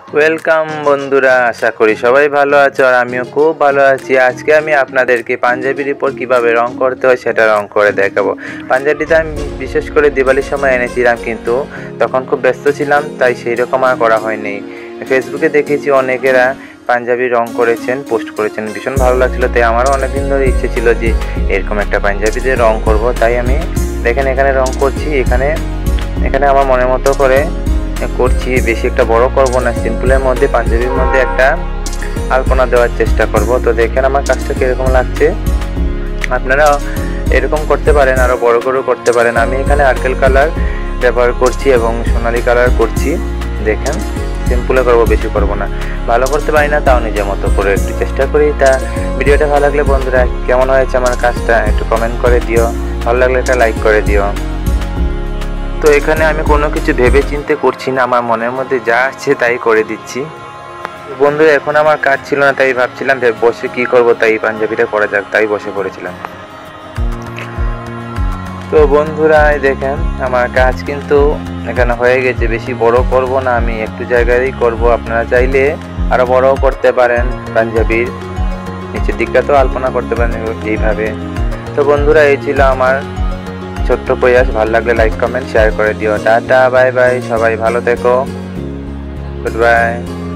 Welcome বন্ধুরা, আশা করি সবাই ভালো আছো আর আমিও খুব ভালো আছি। আজকে আমি আপনাদেরকে পাঞ্জাবির উপর কিভাবে রং করতে হয় সেটা রং করে দেখাবো। পাঞ্জাবিটা আমি বিশেষ করে দিওয়ালির সময় এনেছিলাম, কিন্তু তখন খুব ব্যস্ত ছিলাম, তাই সেই রকম আর করা হয়নি। ফেসবুকে দেখেছি অনেকেরা পাঞ্জাবি রং করেছেন, পোস্ট করেছেন, ভীষণ ভালো লাগছিল। তাই আমারও অনেকদিন ধরে ইচ্ছে ছিল যে এরকম একটা পাঞ্জাবিতে রং করব। তাই আমি দেখেন এখানে রং করছি। এখানে আমার মনের মতো করে করছি, বেশি একটা বড় করব না, সিম্পলের মধ্যে পাঞ্জাবির মধ্যে একটা আলপনা দেওয়ার চেষ্টা করব। তো দেখেন আমার কাজটা কীরকম লাগছে। আপনারা এরকম করতে পারেন, আরও বড় করেও করতে পারেন। আমি এখানে আর্কেল কালার ব্যবহার করছি এবং সোনালি কালার করছি। দেখেন সিম্পলে করব, বেশি করব না। ভালো করতে পারি না, তাও নিজের মতো করে একটু চেষ্টা করি। তা ভিডিওটা ভালো লাগলে বন্ধুরা কেমন হয়েছে আমার কাজটা একটু কমেন্ট করে দিও, ভালো লাগলে একটা লাইক করে দিও। তো এখানে আমি কোনো কিছু ভেবে চিন্তে করছি না, আমার মনের মধ্যে যা আসছে তাই করে দিচ্ছি। বন্ধুরা এখন আমার কাজ ছিল না, তাই ভাবছিলাম বসে কি করব, তাই পাঞ্জাবিটা করা যাক, তাই বসে পড়েছিলাম। তো বন্ধুরা দেখেন আমার কাজ কিন্তু এখানে হয়ে গেছে। বেশি বড় করব না, আমি একটু জায়গায়ই করব। আপনারা চাইলে আরও বড়ও করতে পারেন, পাঞ্জাবির নিচের দিকটা তো আলপনা করতে পারেন এইভাবে। তো বন্ধুরা এই ছিল আমার ছোট্ট প্রয়াস। ভালো লাগলে লাইক কমেন্ট শেয়ার করে দিও। টাটা, বাই বাই, সবাই ভালো থেকো, গুড বাই।